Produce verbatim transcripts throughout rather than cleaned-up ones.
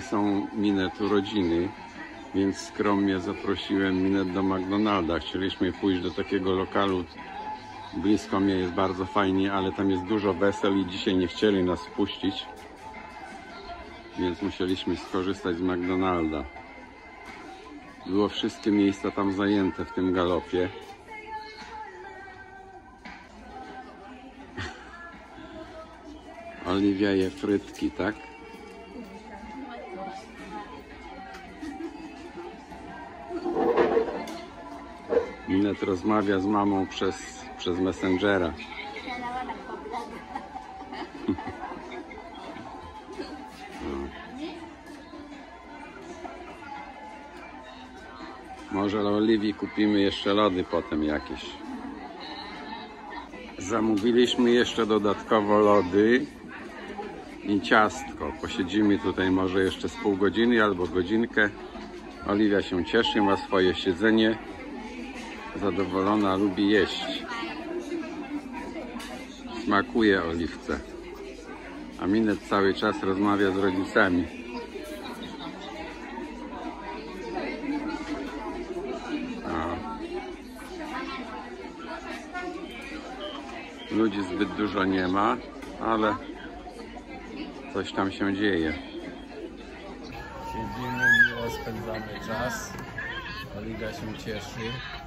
są Minet urodziny, więc skromnie zaprosiłem Minet do McDonalda. Chcieliśmy pójść do takiego lokalu, blisko mnie, jest bardzo fajnie, ale tam jest dużo wesel i dzisiaj nie chcieli nas wpuścić, więc musieliśmy skorzystać z McDonalda. Było wszystkie miejsca tam zajęte w tym galopie. Oliwia je frytki, tak? Minet rozmawia z mamą przez, przez Messengera. Może Oliwii kupimy jeszcze lody potem jakieś. Zamówiliśmy jeszcze dodatkowo lody i ciastko. Posiedzimy tutaj może jeszcze z pół godziny albo godzinkę. Oliwia się cieszy, ma swoje siedzenie. Zadowolona, lubi jeść. Smakuje Oliwce. A Minet cały czas rozmawia z rodzicami. Ludzi zbyt dużo nie ma, ale coś tam się dzieje. Siedzimy, miło spędzamy czas. Oliwia się cieszy.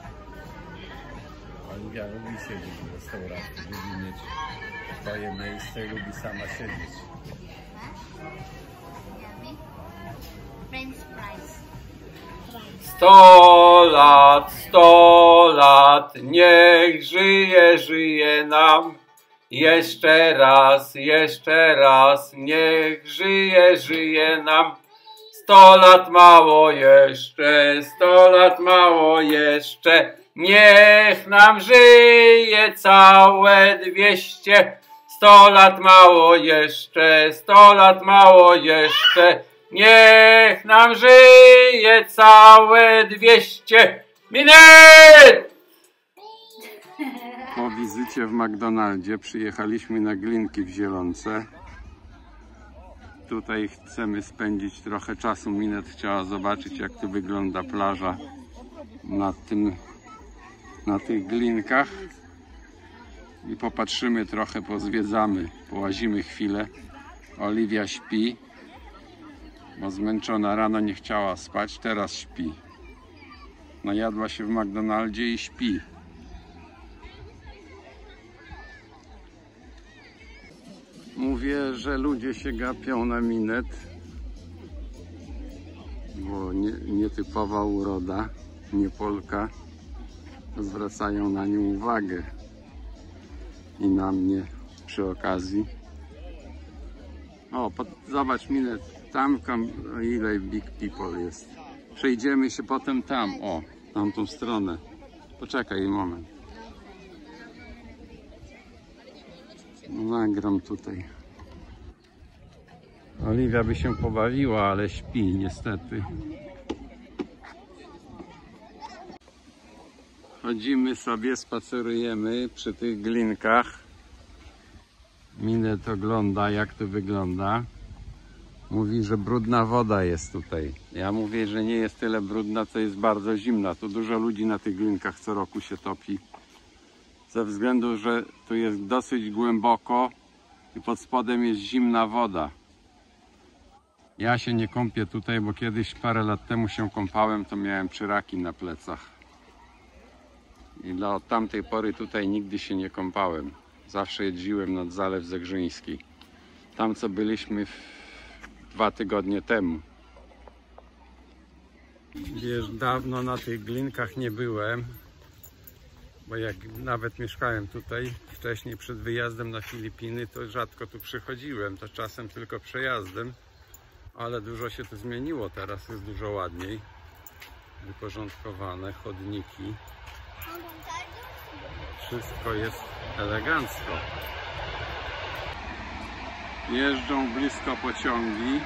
Oliwia lubi siedzieć w restauracji, lubi mieć swoje miejsce, lubi sama siedzieć. Sto lat, sto lat, niech żyje, żyje nam. Jeszcze raz, jeszcze raz, niech żyje, żyje nam. Sto lat mało jeszcze, sto lat mało jeszcze, niech nam żyje całe dwieście. Sto lat mało jeszcze, sto lat mało jeszcze, niech nam żyje całe dwieście. Minet! Po wizycie w McDonaldzie przyjechaliśmy na Glinki w Zielonce. Tutaj chcemy spędzić trochę czasu. Minet chciała zobaczyć, jak tu wygląda plaża na, tym, na tych glinkach. I popatrzymy trochę, pozwiedzamy, połazimy chwilę. Oliwia śpi, bo zmęczona, rano nie chciała spać, teraz śpi. Najadła się w McDonaldzie i śpi. Mówię, że ludzie się gapią na Minet, bo nie, nietypowa uroda, nie Polka, zwracają na nią uwagę i na mnie przy okazji. O, pod, zobacz Minet, tam ile big people jest. Przejdziemy się potem tam, o, tamtą stronę. Poczekaj moment. Nagram tutaj. Oliwia by się pobawiła, ale śpi niestety. Chodzimy sobie, spacerujemy przy tych glinkach. Minet ogląda, jak to wygląda. Mówi, że brudna woda jest tutaj. Ja mówię, że nie jest tyle brudna, co jest bardzo zimna. Tu dużo ludzi na tych glinkach co roku się topi. Ze względu, że tu jest dosyć głęboko i pod spodem jest zimna woda. Ja się nie kąpię tutaj, bo kiedyś parę lat temu się kąpałem, to miałem czyraki na plecach. I dla od tamtej pory tutaj nigdy się nie kąpałem. Zawsze jeździłem nad Zalew Zegrzyński. Tam co byliśmy w... dwa tygodnie temu. Wiesz, dawno na tych glinkach nie byłem. Bo jak nawet mieszkałem tutaj wcześniej przed wyjazdem na Filipiny, to rzadko tu przychodziłem, to czasem tylko przejazdem, ale dużo się tu zmieniło, teraz jest dużo ładniej, wyporządkowane, chodniki, wszystko jest elegancko. Jeżdżą blisko pociągi,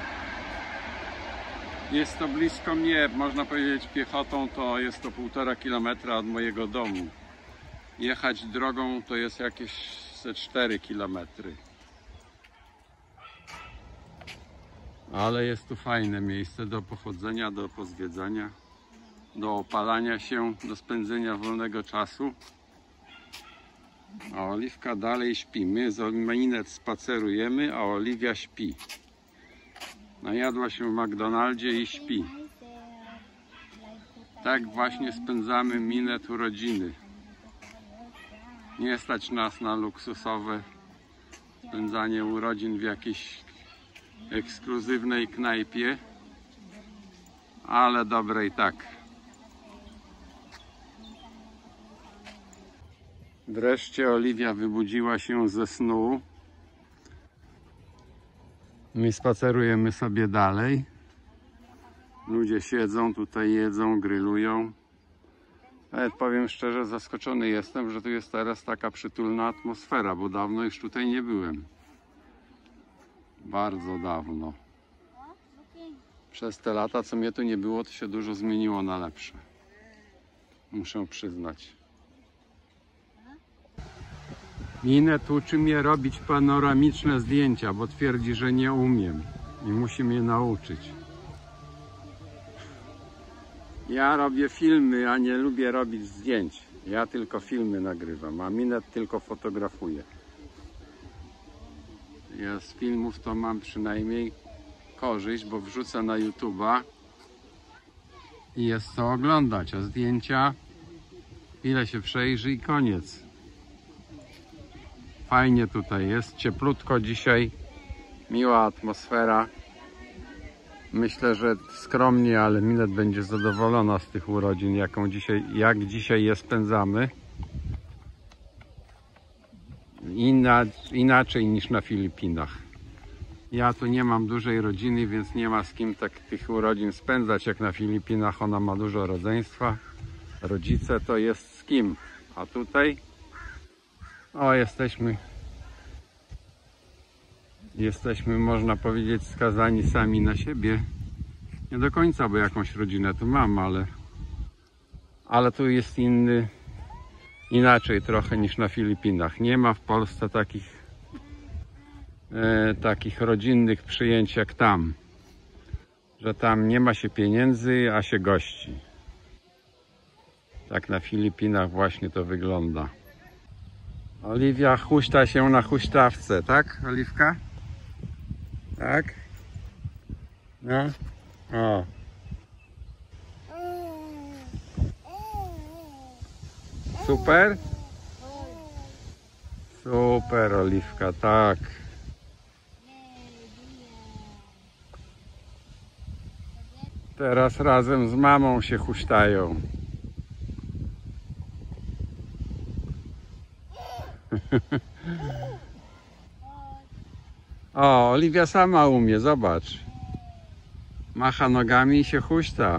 jest to blisko mnie, można powiedzieć piechotą to jest to półtora kilometra od mojego domu. Jechać drogą to jest jakieś cztery kilometry. Ale jest tu fajne miejsce do pochodzenia, do pozwiedzania, do opalania się, do spędzenia wolnego czasu. A Oliwka dalej śpi. My z Minet spacerujemy, a Oliwia śpi. Najadła się w McDonaldzie i śpi. Tak właśnie spędzamy Minet urodziny. Nie stać nas na luksusowe spędzanie urodzin w jakiejś ekskluzywnej knajpie, ale dobre i tak. Wreszcie Oliwia wybudziła się ze snu. My spacerujemy sobie dalej. Ludzie siedzą tutaj, jedzą, grillują. Nawet powiem szczerze, zaskoczony jestem, że tu jest teraz taka przytulna atmosfera, bo dawno już tutaj nie byłem. Bardzo dawno. Przez te lata, co mnie tu nie było, to się dużo zmieniło na lepsze. Muszę przyznać. Minet uczy mnie robić panoramiczne zdjęcia, bo twierdzi, że nie umiem i musi mnie nauczyć. Ja robię filmy, a nie lubię robić zdjęć. Ja tylko filmy nagrywam, a Minet tylko fotografuje. Ja z filmów to mam przynajmniej korzyść, bo wrzucę na YouTube'a i jest co oglądać, a zdjęcia chwilę się przejrzy i koniec. Fajnie tutaj jest, cieplutko dzisiaj, miła atmosfera. Myślę, że skromnie, ale Minet będzie zadowolona z tych urodzin, jaką dzisiaj, jak dzisiaj je spędzamy. Inna, inaczej niż na Filipinach. Ja tu nie mam dużej rodziny, więc nie ma z kim tak tych urodzin spędzać jak na Filipinach. Ona ma dużo rodzeństwa. Rodzice to jest z kim. A tutaj o, jesteśmy jesteśmy, można powiedzieć, skazani sami na siebie. Nie do końca, bo jakąś rodzinę tu mam, ale ale tu jest inny inaczej trochę niż na Filipinach. Nie ma w Polsce takich e, takich rodzinnych przyjęć jak tam, że tam nie ma się pieniędzy, a się gości. Tak na Filipinach właśnie to wygląda. Oliwia huśta się na huśtawce, tak, Oliwka? Tak? No. O. Super? Super, Oliwka, tak. Teraz razem z mamą się huśtają. O, Oliwia sama umie, zobacz. Macha nogami i się huśta.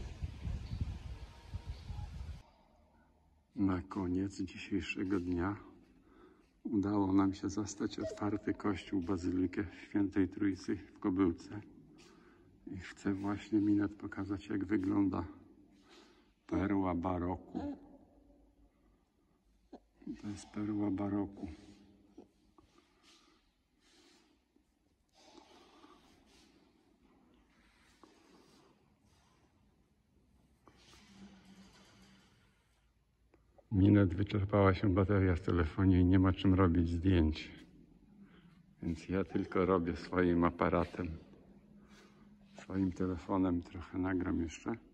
Na koniec dzisiejszego dnia udało nam się zastać otwarty kościół, bazylikę Świętej Trójcy w Kobyłce. I chcę właśnie Minet pokazać, jak wygląda perła baroku. To jest perła baroku. Minet wyczerpała się bateria w telefonie i nie ma czym robić zdjęć. Więc ja tylko robię swoim aparatem, swoim telefonem. Trochę nagram jeszcze.